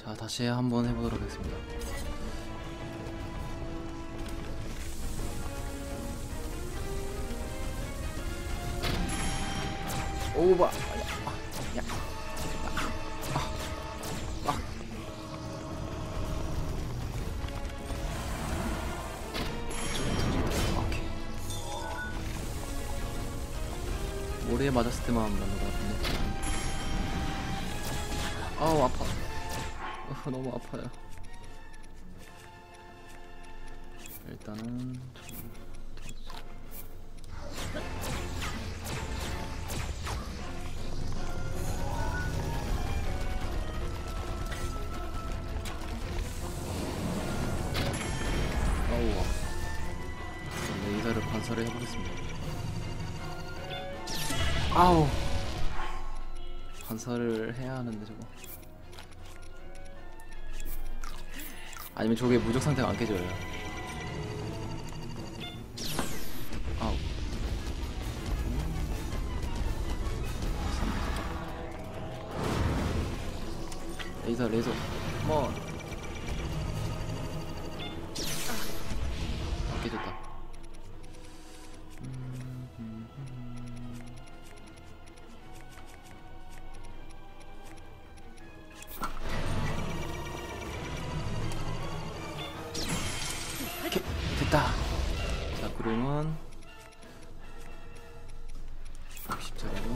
자, 다시 한번 해보도록 하겠습니다. 오바. 야. 오케이. 머리에 맞았을 때만 맞는 것 같은데. 아우 아파. 너무 아파요. 일단은 아우 레이저를 반사를 해보겠습니다. 아우 반사를 해야 하는데 저거. 아니면 저게 무적 상태가 안 깨져요. 아우. 레이저. 뭐. 안 깨졌다. 됐다. 자, 그러면 60짜리로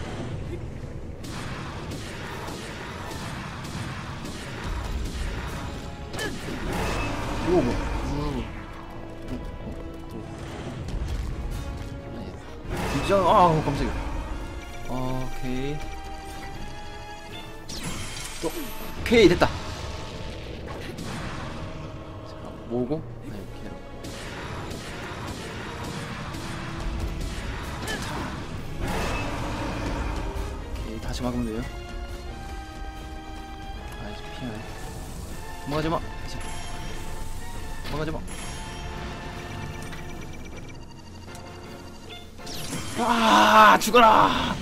오, 진짜 아, 깜짝이야. 오케이. 또 오케이 됐다. 자, 모으고 이렇게. 오케이, 다시 막으면 돼요. 아, 이제 피하네. 도망가지마. 도망가지마. 아, 죽어라.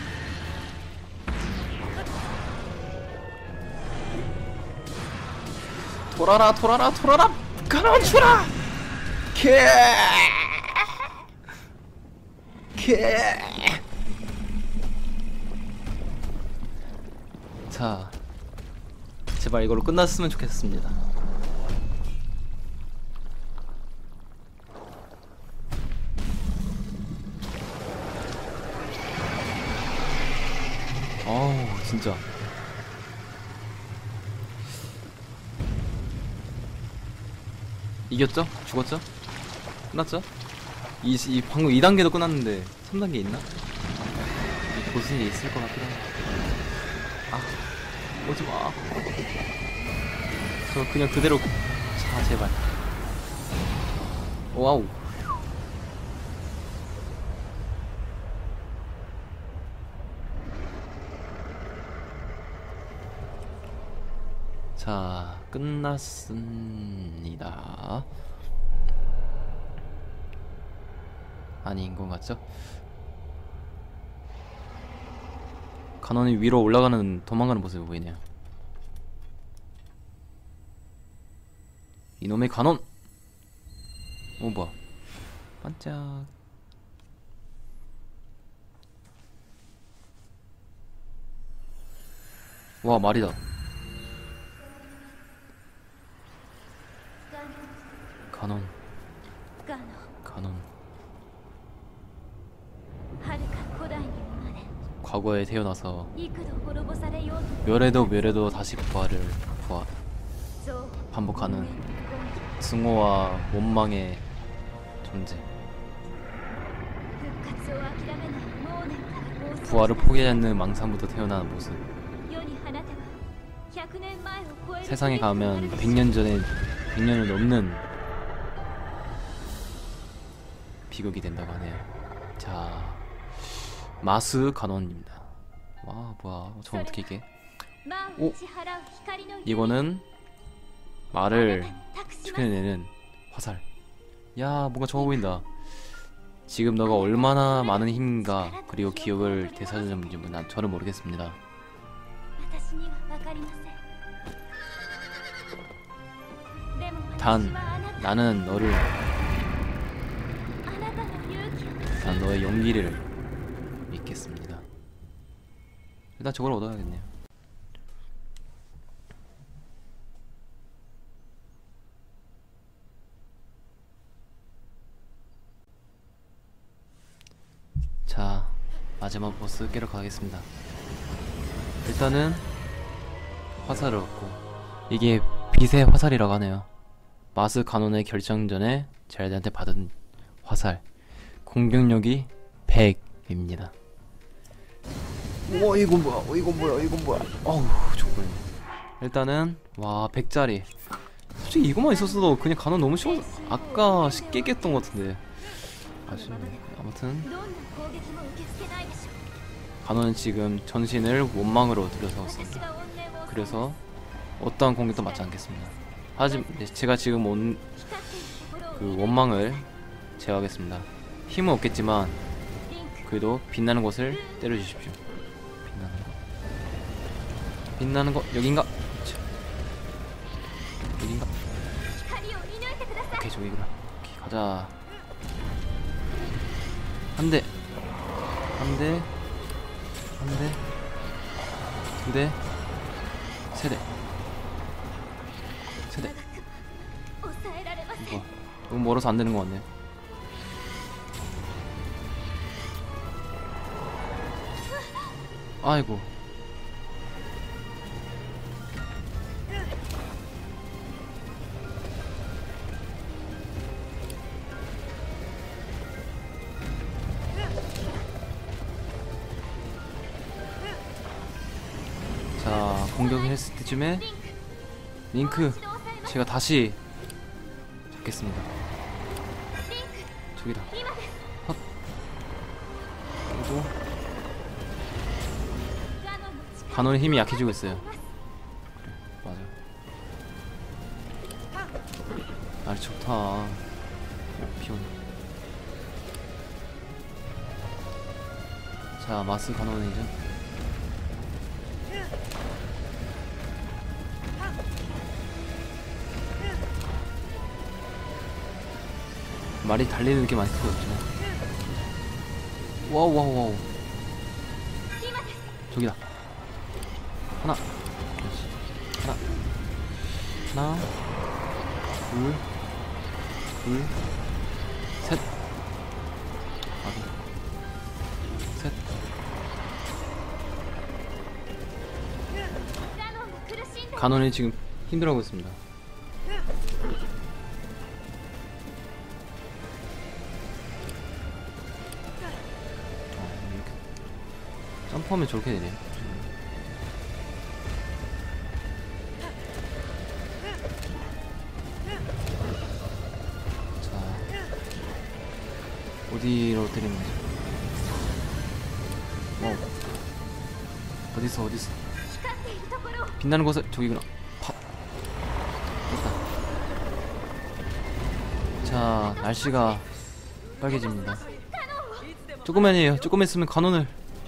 돌아라. 가라앉혀라. 캐. 자, 제발 이걸로 끝났으면 좋겠습니다. 어우, 진짜. 이겼죠? 죽었죠? 끝났죠? 방금 2단계도 끝났는데 3단계 있나? 무슨 게 있을 것 같기도 하고. 아, 오지마. 저 그냥 그대로. 자, 제발. 와우. 자, 끝났습니다. 아닌 것 같죠? 간원이 위로 올라가는, 도망가는 모습이 보이네요. 이놈의 간원! 오, 뭐야. 반짝. 와, 말이다. 간원. 과거에 태어나서 멸해도 다시 반복하는 증오와 원망의 존재. 부활을 포기하지 않는 망상부터 태어난 모습. 세상에 가면 100년을 넘는 비극이 된다고 하네요. 자, 마스 간원입니다. 와, 뭐야, 저건 어떻게 이게? 오, 이거는 말을 지켜내는 화살. 야, 뭔가 좋아 보인다. 지금 너가 얼마나 많은 힘인가, 그리고 기억을 되살렸는지 저는 모르겠습니다. 단 나는 너를, 난 너의 용기를 믿겠습니다. 일단 저걸 얻어야겠네요. 자, 마지막 보스 깨러 가겠습니다. 일단은 화살을 얻고, 이게 빛의 화살이라고 하네요. 마스 가논의 결정전에 제라드한테 받은 화살, 공격력이 100입니다. 우와, 이건 뭐야, 이건 뭐야, 이건 뭐야. 어우, 죽겠네. 일단은 와, 100짜리. 솔직히 이거만 있었어도 그냥 가논 너무 쉬워. 아까 쉽게 깼던 것 같은데. 아무튼 가논은 지금 전신을 원망으로 들여서 있습니다. 그래서 어떠한 공격도 맞지 않겠습니다. 하지만 제가 지금 온 그 원망을 제어하겠습니다. 힘은 없겠지만 그래도 빛나는 곳을 때려주십시오. 빛나는 거 여긴가? 여긴가? 오케이, 저기구나. 오케이, 가자. 한 대, 한 대, 한 대, 두 대, 세 대, 세 대. 이거 너무 멀어서 안 되는 것 같네요. 아이고. 자, 공격을 했을 때쯤에 링크 제가 다시 잡겠습니다. 저기다. 헛. 그리고 가논의 힘이 약해지고 있어요. 그래, 맞아. 아, 좋다. 비오네. 자, 마스 가논은 이제 말이 달리는 느낌 많이 들었지만. 와우, 와우, 와우. 저기다. 하나. 그렇지. 하나. 하나. 둘. 둘. 셋. 하나. 셋. 가논이 지금 힘들어하고 있습니다. 점프하면 저렇게 되네. 자, 어디로 때리는 거지? 와우. 어딨어, 어딨어? 빛나는 곳을 저기구나. 팝. 됐다. 자, 날씨가 빨개집니다. 조금만이에요. 조금 있으면 가논을.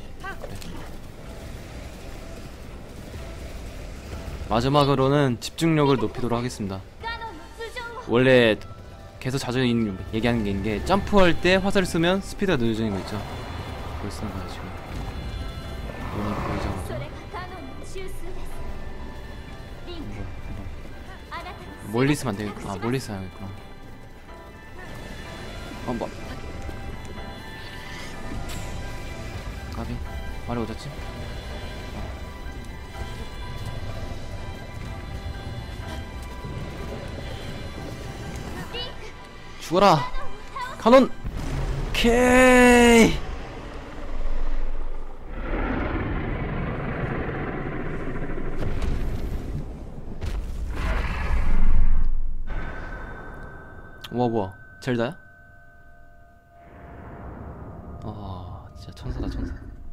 마지막으로는 집중력을 높이도록 하겠습니다. 원래 계속 자주 얘기하는 게 있는 게, 점프할 때 화살을 쓰면 스피드가 늦어지는 거 있죠. 그걸 쓰는 거야 지금. 오늘 보이자마자. 멀리 있으면 안 되겠구나. 아, 멀리 있어야 하겠구나. 뭐. 가비 말이 어졌지? 죽어라 가논. 오케이. 와, 뭐야, 젤다야? 아, 진짜 천사다, 천사.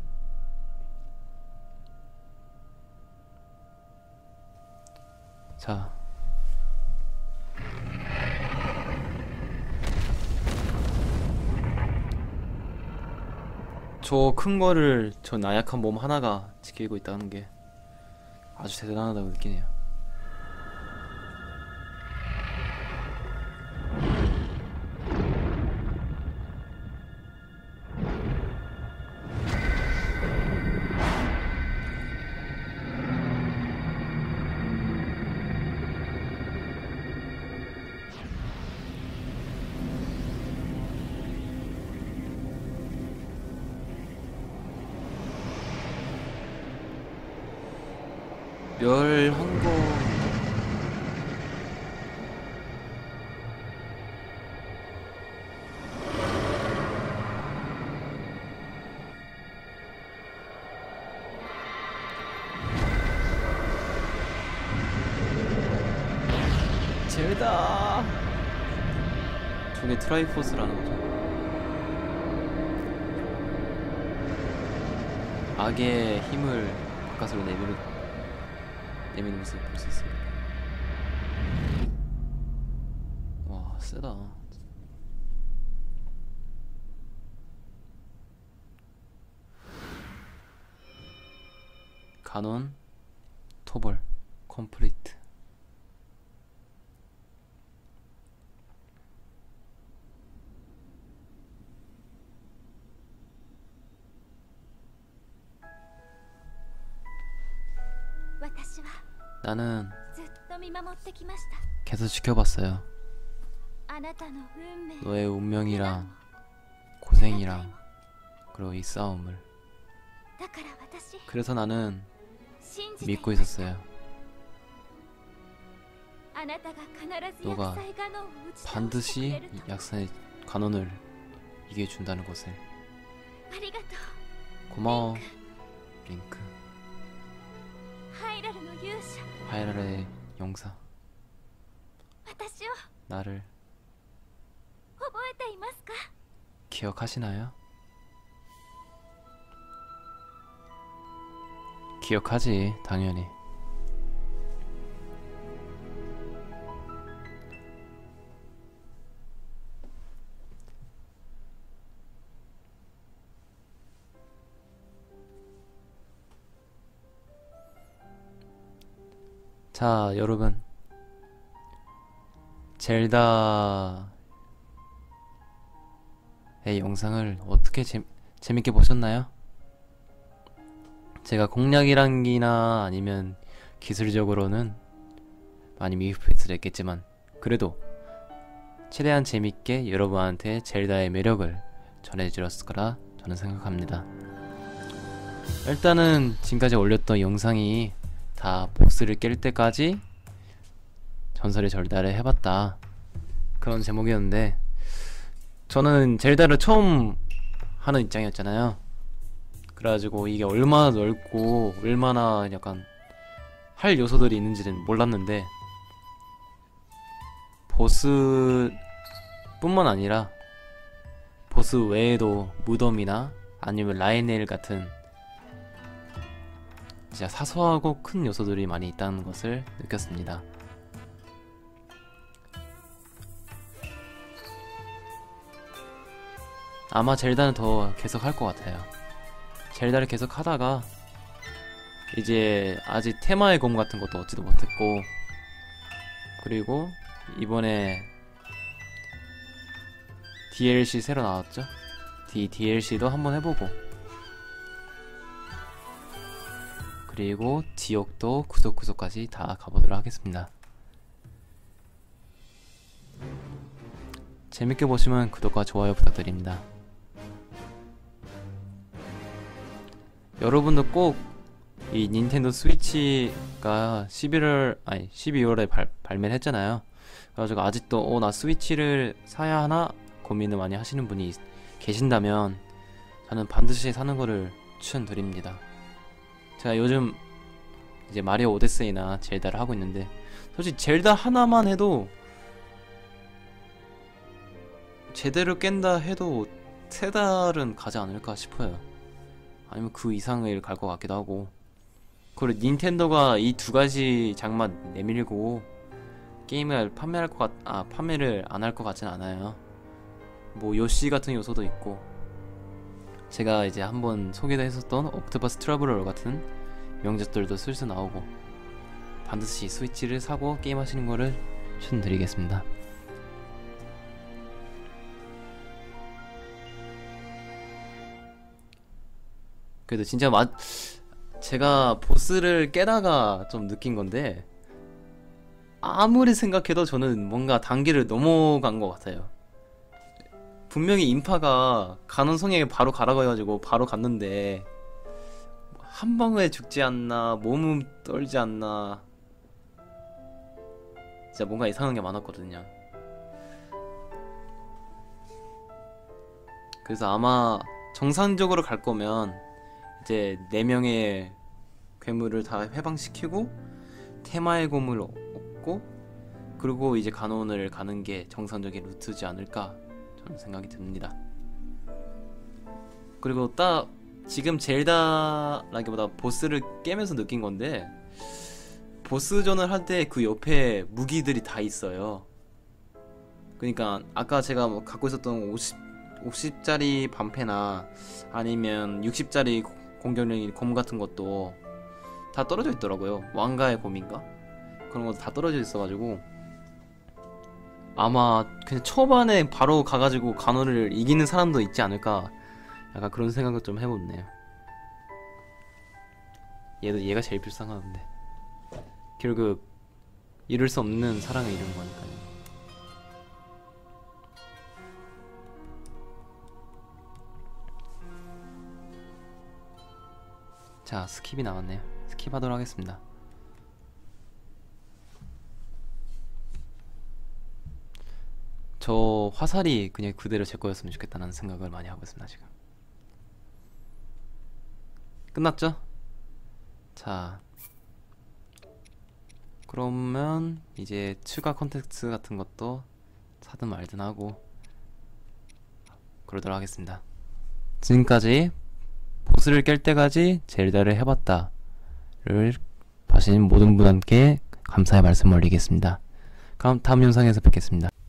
자, 저 큰 거를 저 나약한 몸 하나가 지키고 있다는 게 아주 대단하다고 느끼네요. 멸한 거 젤다. 저게 트라이포스라는 거죠. 악의 힘을 바깥으로 내미는 모습을 볼 수 있습니다. 와, 세다. 가논 토벌 컴플리트. 나는 계속 지켜봤어요. 너의 운명이랑 고생이랑 그리고 이 싸움을. 그래서 나는 믿고 있었어요. 너가 반드시 약산의 간원을 이겨준다는 것을. 고마워, 링크. 하이랄의 용사. 나를 기억하시나요? 기억하지, 당연히. 자, 여러분, 젤다의 영상을 어떻게 재밌게 보셨나요? 제가 공략이랑이나 아니면 기술적으로는 많이 미흡했을 했겠지만 그래도 최대한 재밌게 여러분한테 젤다의 매력을 전해드렸을 거라 저는 생각합니다. 일단은 지금까지 올렸던 영상이 다 보스를 깰 때까지 전설의 젤다를 해봤다, 그런 제목이었는데, 저는 젤다를 처음 하는 입장이었잖아요. 그래가지고 이게 얼마나 넓고 얼마나 약간 할 요소들이 있는지는 몰랐는데, 보스 뿐만 아니라 보스 외에도 무덤이나 아니면 라인네일 같은 진짜 사소하고 큰 요소들이 많이 있다는 것을 느꼈습니다. 아마 젤다는 더 계속 할 것 같아요. 젤다를 계속 하다가 이제 아직 테마의 검 같은 것도 얻지도 못했고, 그리고 이번에 DLC 새로 나왔죠? DLC도 한번 해보고, 그리고 지옥도 구석구석까지 다 가보도록 하겠습니다. 재밌게 보시면 구독과 좋아요 부탁드립니다. 여러분도 꼭 이 닌텐도 스위치가 12월에 발매를 했잖아요. 그래가지고 아직도 나 스위치를 사야 하나 고민을 많이 하시는 분이 계신다면 저는 반드시 사는 거를 추천드립니다. 제가 요즘 이제 마리오 오데세이나 젤다를 하고 있는데, 솔직히 젤다 하나만 해도 제대로 깬다 해도 3달은 가지 않을까 싶어요. 아니면 그 이상을 갈 것 같기도 하고. 그리고 닌텐도가 이 2가지 장만 내밀고 게임을 판매를 안 할 것 같진 않아요. 뭐 요시 같은 요소도 있고, 제가 이제 한번 소개도 했었던 옥토퍼스 트러블러 같은 명작들도 슬슬 나오고, 반드시 스위치를 사고 게임하시는 거를 추천드리겠습니다. 그래도 진짜 제가 보스를 깨다가 좀 느낀 건데, 아무리 생각해도 저는 뭔가 단계를 넘어간 것 같아요. 분명히 인파가 가는 성에 바로 가라고 해가지고 바로 갔는데 한 방에 죽지 않나, 몸은 떨지 않나. 진짜 뭔가 이상한 게 많았거든요. 그래서 아마 정상적으로 갈 거면 이제 4명의 괴물을 다 해방시키고 테마의 곰을 얻고 그리고 이제 가논을 가는 게 정상적인 루트지 않을까 저는 생각이 듭니다. 그리고 딱 지금 젤다라기보다 보스를 깨면서 느낀 건데, 보스전을 할 때 그 옆에 무기들이 다 있어요. 그러니까 아까 제가 뭐 갖고 있었던 50짜리 반패나 아니면 60짜리 공격력인 곰 같은 것도 다 떨어져 있더라고요. 왕가의 곰인가? 그런 것도 다 떨어져 있어가지고 아마 그냥 초반에 바로 가가지고 간호를 이기는 사람도 있지 않을까, 약간 그런 생각을 좀 해보네요. 얘가 제일 불쌍한데 결국 이룰 수 없는 사랑을 이룬 거니까요. 자, 스킵이 나왔네요. 스킵하도록 하겠습니다. 저 화살이 그냥 그대로 제 거였으면 좋겠다는 생각을 많이 하고 있습니다. 지금 끝났죠? 자, 그러면 이제 추가 컨텐츠 같은 것도 사든 말든 하고 그러도록 하겠습니다. 지금까지 보스를 깰 때까지 젤다를 해봤다를 봐주신 모든 분께 감사의 말씀 올리겠습니다. 그럼 다음 영상에서 뵙겠습니다.